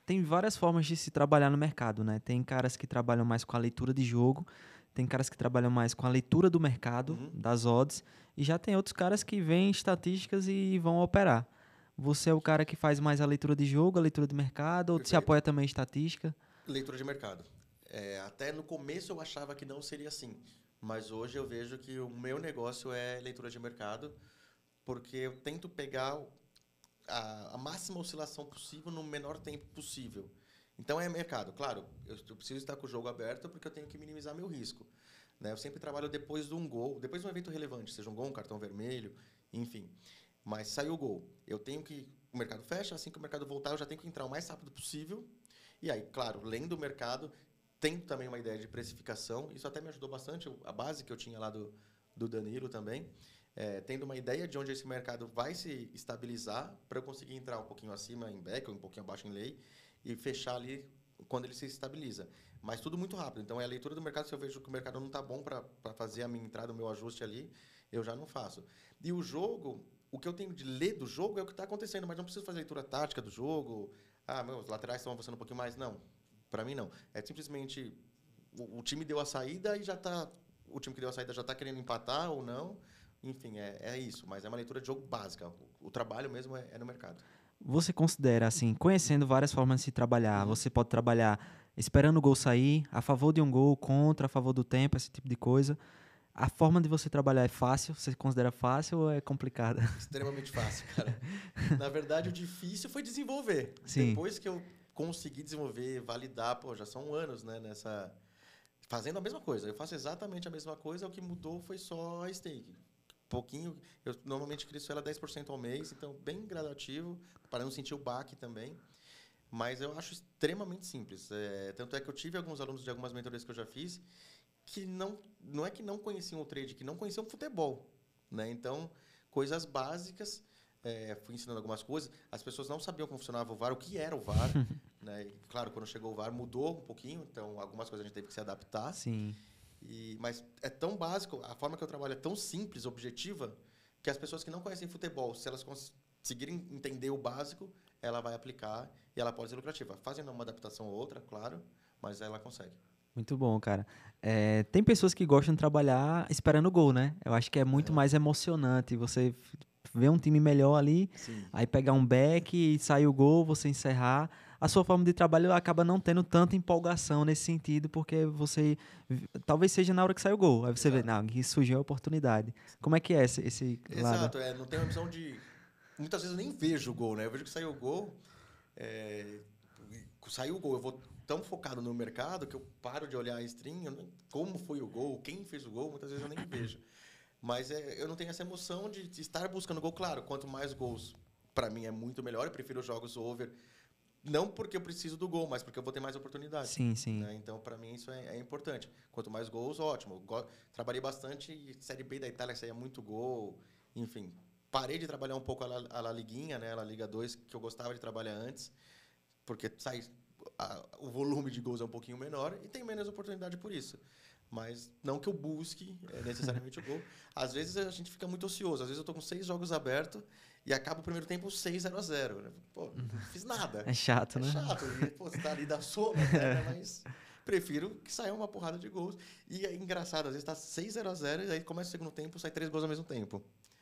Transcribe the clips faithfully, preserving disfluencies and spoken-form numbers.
tem várias formas de se trabalhar no mercado, né? Tem caras que trabalham mais com a leitura de jogo, tem caras que trabalham mais com a leitura do mercado, Uhum. das odds, e já tem outros caras que veem estatísticas e vão operar. Você é o cara que faz mais a leitura de jogo, a leitura de mercado, ou se Perfeito. apoia também em estatística? Leitura de mercado. É, até no começo eu achava que não seria assim, mas hoje eu vejo que o meu negócio é leitura de mercado, porque eu tento pegar a, a máxima oscilação possível no menor tempo possível. Então é mercado. Claro, eu, eu preciso estar com o jogo aberto porque eu tenho que minimizar meu risco. Né? Eu sempre trabalho depois de um gol, depois de um evento relevante, seja um gol, um cartão vermelho, enfim. Mas saiu o gol. Eu tenho que. O mercado fecha, assim que o mercado voltar, eu já tenho que entrar o mais rápido possível. E aí, claro, lendo o mercado, tendo também uma ideia de precificação. Isso até me ajudou bastante, a base que eu tinha lá do, do Danilo também. É, tendo uma ideia de onde esse mercado vai se estabilizar para eu conseguir entrar um pouquinho acima em back ou um pouquinho abaixo em lei e fechar ali quando ele se estabiliza. Mas tudo muito rápido. Então, é a leitura do mercado. Se eu vejo que o mercado não está bom para fazer a minha entrada, o meu ajuste ali, eu já não faço. E o jogo, o que eu tenho de ler do jogo é o que está acontecendo, mas não preciso fazer leitura tática do jogo. Ah, meus laterais estão avançando um pouquinho mais. Não, para mim não. É simplesmente o, o time deu a saída e já está... O time que deu a saída já está querendo empatar ou não. Enfim, é, é isso, mas é uma leitura de jogo básica. O, o trabalho mesmo é, é no mercado. Você considera, assim, conhecendo várias formas de se trabalhar, Uhum. você pode trabalhar esperando o gol sair, a favor de um gol, contra, a favor do tempo, esse tipo de coisa. A forma de você trabalhar é fácil? Você considera fácil ou é complicada? Extremamente fácil, cara. Na verdade, o difícil foi desenvolver. Sim. Depois que eu consegui desenvolver, validar, pô, já são anos, né, nessa... Fazendo a mesma coisa. Eu faço exatamente a mesma coisa, o que mudou foi só a stake. Pouquinho, eu normalmente cresço ela dez por cento ao mês, então bem gradativo, para não sentir o baque também. Mas eu acho extremamente simples. É, tanto é que eu tive alguns alunos de algumas mentorias que eu já fiz que não, não é que não conheciam o trade, que não conheciam futebol. Né? Então, coisas básicas, é, fui ensinando algumas coisas. As pessoas não sabiam como funcionava o VAR, o que era o VAR. Né? E, claro, quando chegou o VAR mudou um pouquinho, então algumas coisas a gente teve que se adaptar. Sim. E, mas é tão básico, a forma que eu trabalho é tão simples, objetiva, que as pessoas que não conhecem futebol, se elas conseguirem entender o básico, ela vai aplicar e ela pode ser lucrativa. Fazendo uma adaptação ou outra, claro, mas ela consegue. Muito bom, cara. É, tem pessoas que gostam de trabalhar esperando o gol, né? Eu acho que é muito Aham. mais emocionante você f- ver um time melhor ali, Sim. aí pegar um back e sair o gol, você encerrar. A sua forma de trabalho acaba não tendo tanta empolgação nesse sentido, porque você v- talvez seja na hora que sai o gol. Aí você vê, Exato. não, aqui surgiu a oportunidade. Como é que é esse, esse lado? Exato, é, não tem uma opção de. Muitas vezes eu nem vejo o gol, né? Eu vejo que saiu o gol, é, saiu o gol, eu vou tão focado no mercado que eu paro de olhar a stream, eu nem- como foi o gol, quem fez o gol, muitas vezes eu nem vejo. Mas é, eu não tenho essa emoção de, de estar buscando gol. Claro, quanto mais gols, para mim é muito melhor. Eu prefiro os jogos over, não porque eu preciso do gol, mas porque eu vou ter mais oportunidades. Sim, sim. Né? Então, para mim, isso é, é importante. Quanto mais gols, ótimo. Go Trabalhei bastante e Série B da Itália saía muito gol. Enfim, parei de trabalhar um pouco a La, a La Liguinha, né? A La Liga dois, que eu gostava de trabalhar antes, porque sai, a, o volume de gols é um pouquinho menor e tem menos oportunidade por isso. Mas não que eu busque é, necessariamente o gol. Às vezes a gente fica muito ocioso. Às vezes eu estou com seis jogos abertos e acaba o primeiro tempo seis zero a zero. Né? Pô, não fiz nada. É chato, É né? chato. E, pô, você tá ali da sono até, né? Mas prefiro que saia uma porrada de gols. E é engraçado, às vezes tá seis zero a zero e aí começa o segundo tempo, sai três gols ao mesmo tempo.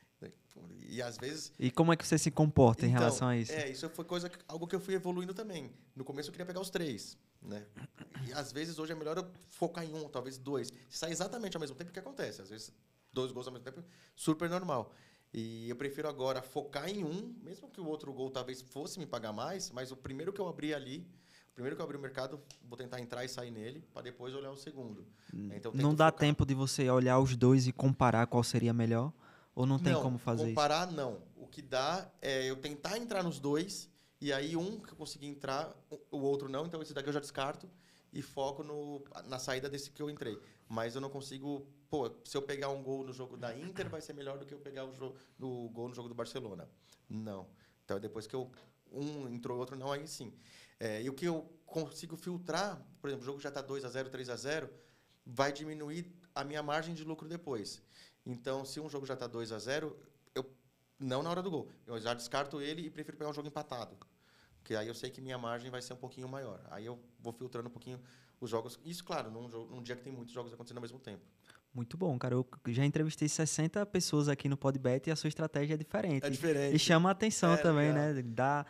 E às vezes E como é que você se comporta em relação então, a isso? é, isso foi coisa, que- algo que eu fui evoluindo também. No começo eu queria pegar os três, né? E às vezes hoje é melhor eu focar em um, talvez dois. Se sai exatamente ao mesmo tempo, o que acontece? Às vezes dois gols ao mesmo tempo, super normal. E eu prefiro agora focar em um, mesmo que o outro gol talvez fosse me pagar mais, mas o primeiro que eu abri ali, o primeiro que eu abri o mercado, vou tentar entrar e sair nele, para depois olhar o segundo. Então eu Não tento dá focar. tempo de você olhar os dois e comparar qual seria melhor? Ou não tem Não, como fazer isso? comparar não. O que dá é eu tentar entrar nos dois, e aí um que eu conseguir entrar, o outro não, então esse daqui eu já descarto e foco no, na saída desse que eu entrei. Mas eu não consigo. Pô, se eu pegar um gol no jogo da Inter, vai ser melhor do que eu pegar o, jo o gol no jogo do Barcelona. Não. Então depois que eu. Um entrou, outro não, aí sim. É, e o que eu consigo filtrar, por exemplo, o jogo já está dois a zero, três a zero, vai diminuir a minha margem de lucro depois. Então, se um jogo já está dois a zero, eu não na hora do gol. Eu já descarto ele e prefiro pegar um jogo empatado. Porque aí eu sei que minha margem vai ser um pouquinho maior. Aí eu vou filtrando um pouquinho os jogos. Isso, claro, num, jogo, num dia que tem muitos jogos acontecendo ao mesmo tempo. Muito bom, cara. Eu já entrevistei sessenta pessoas aqui no Podbet e a sua estratégia é diferente. É diferente. E chama a atenção É, também, legal. né? Dá,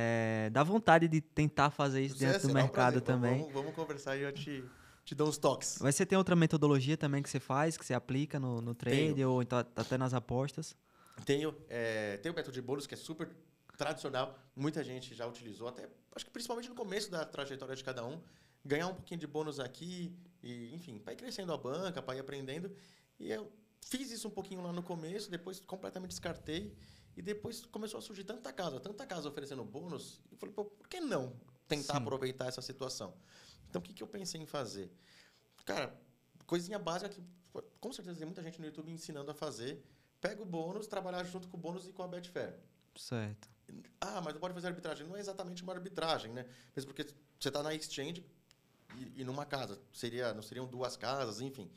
é, dá vontade de tentar fazer isso É, dentro do será um mercado prazer. também. Vamos, vamos conversar e eu te, te dou uns toques. Mas você tem outra metodologia também que você faz, que você aplica no, no trade Tenho. ou então até nas apostas? Tenho, é, tenho o método de bônus, que é super tradicional. Muita gente já utilizou, até acho que principalmente no começo da trajetória de cada um. Ganhar um pouquinho de bônus aqui, e, enfim, para ir crescendo a banca, para ir aprendendo. E eu fiz isso um pouquinho lá no começo, depois completamente descartei. E depois começou a surgir tanta casa, tanta casa oferecendo bônus. E eu falei, pô, por que não tentar Sim. aproveitar essa situação? Então, o que, que eu pensei em fazer? Cara, coisinha básica que com certeza tem muita gente no YouTube ensinando a fazer. Pega o bônus, trabalhar junto com o bônus e com a Betfair. Certo. Ah, mas não pode fazer arbitragem. Não é exatamente uma arbitragem, né? Mesmo porque você está na exchange e, e numa casa. Seria, não seriam duas casas, enfim.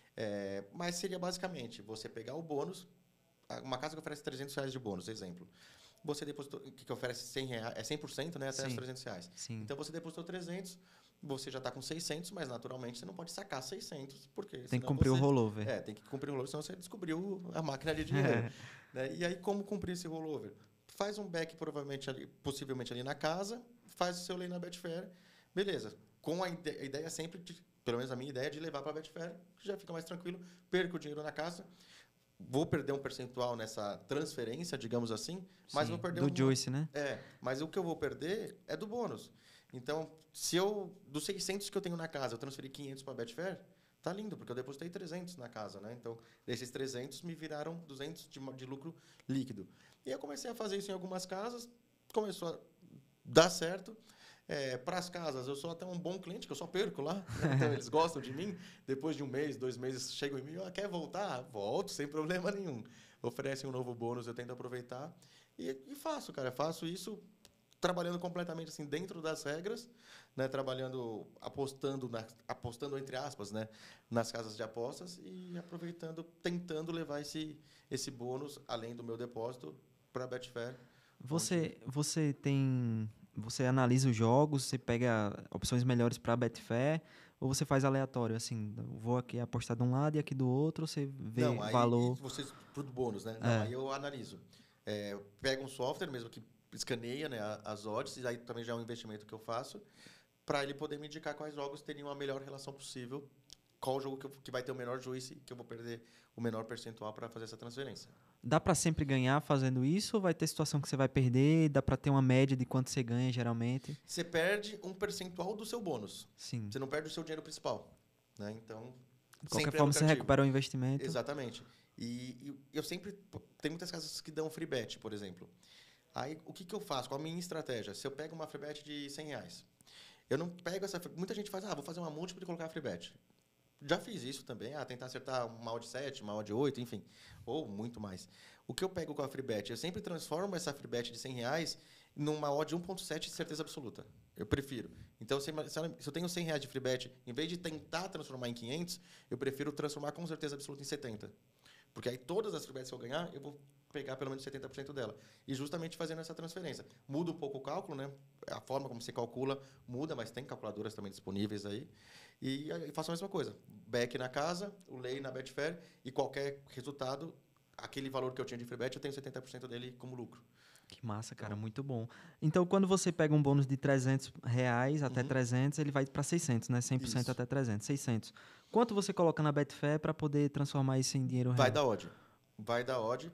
É, mas seria basicamente você pegar o bônus, uma casa que oferece trezentos reais de bônus, exemplo. Você depositou, que, que oferece cem reais, é cem por cento, né, até Sim. os trezentos reais. Sim. Então você depositou trezentos, você já está com seiscentos, mas naturalmente você não pode sacar seiscentos, porque Tem que senão cumprir você, o rollover. É, tem que cumprir o rollover, senão você descobriu a máquina de dinheiro. Né? E aí, como cumprir esse rollover? Faz um back, provavelmente, ali, possivelmente ali na casa, faz o seu lei na Betfair, beleza. Com a, ide a ideia sempre, de, pelo menos a minha ideia, de levar para a Betfair, que já fica mais tranquilo, perco o dinheiro na casa, vou perder um percentual nessa transferência, digamos assim, mas Sim, vou perder do um... Juice, né? É, mas o que eu vou perder é do bônus. Então, se eu, dos seiscentos que eu tenho na casa, eu transferi quinhentos para a Betfair, tá lindo, porque eu depositei trezentos na casa, né? Então, desses trezentos me viraram duzentos de, de lucro líquido. E eu comecei a fazer isso em algumas casas, começou a dar certo. É, para as casas, eu sou até um bom cliente, que eu só perco lá. Né? Então, eles gostam de mim. Depois de um mês, dois meses, chegam em mim, ah, quer voltar? Volto, sem problema nenhum. Oferecem um novo bônus, eu tento aproveitar. E, e faço, cara. Faço isso trabalhando completamente assim dentro das regras, né, trabalhando, apostando, na, apostando entre aspas, né, nas casas de apostas e aproveitando, tentando levar esse, esse bônus, além do meu depósito, para a Betfair. Você, onde... você tem, você analisa os jogos, você pega opções melhores para a Betfair ou você faz aleatório, assim, vou aqui apostar de um lado e aqui do outro, você vê Não, aí, valor... Você, pro bônus, né? É. Não, aí eu analiso. É, pego um software mesmo que escaneia, né, as odds, e aí também já é um investimento que eu faço, para ele poder me indicar quais jogos teriam a melhor relação possível, qual jogo que, eu, que vai ter o menor juízo, que eu vou perder o menor percentual para fazer essa transferência. Dá para sempre ganhar fazendo isso ou vai ter situação que você vai perder? Dá para ter uma média de quanto você ganha, geralmente? Você perde um percentual do seu bônus. Sim. Você não perde o seu dinheiro principal. Né? Então, de qualquer forma, é você recupera o investimento. Exatamente. E, e eu sempre... Tem muitas casas que dão free bet, por exemplo. Aí, o que, que eu faço? Qual a minha estratégia? Se eu pego uma free bet de cem reais, eu não pego essa... Muita gente faz, ah, vou fazer uma múltipla e colocar a free bet. Já fiz isso também, ah, tentar acertar uma odd sete, uma odd oito, enfim, ou muito mais. O que eu pego com a free bet? Eu sempre transformo essa free bet de cem reais numa odd um ponto sete de certeza absoluta. Eu prefiro. Então, se eu tenho cem reais de free bet, em vez de tentar transformar em quinhentos, eu prefiro transformar com certeza absoluta em setenta. Porque aí todas as free bets que eu ganhar, eu vou pegar pelo menos setenta por cento dela. E justamente fazendo essa transferência. Muda um pouco o cálculo, né? A forma como você calcula muda, mas tem calculadoras também disponíveis aí. E, e faço a mesma coisa. Back na casa, o lei na Betfair e qualquer resultado, aquele valor que eu tinha de free bet, eu tenho setenta por cento dele como lucro. Que massa, cara. Então, muito bom. Então, quando você pega um bônus de trezentos reais até uhum. trezentos, ele vai para seiscentos, né? cem por cento isso. Até trezentos, seiscentos. Quanto você coloca na Betfair para poder transformar isso em dinheiro real? Vai da odd. Vai da odd.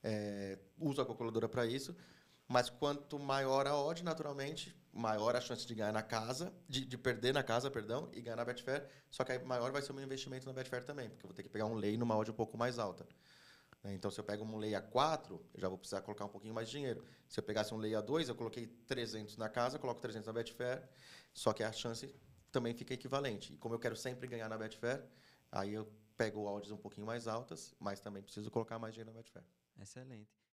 É, uso a calculadora para isso. Mas quanto maior a odd, naturalmente, maior a chance de ganhar na casa, de, de perder na casa, perdão, e ganhar na Betfair. Só que aí maior vai ser o meu investimento na Betfair também, porque eu vou ter que pegar um lei numa odd um pouco mais alta. Então, se eu pego um lei a quatro, eu já vou precisar colocar um pouquinho mais de dinheiro. Se eu pegasse um lei a dois, eu coloquei trezentos na casa, coloco trezentos na Betfair, só que a chance também fica equivalente. E como eu quero sempre ganhar na Betfair, aí eu pego odds um pouquinho mais altas, mas também preciso colocar mais dinheiro na Betfair. Excelente.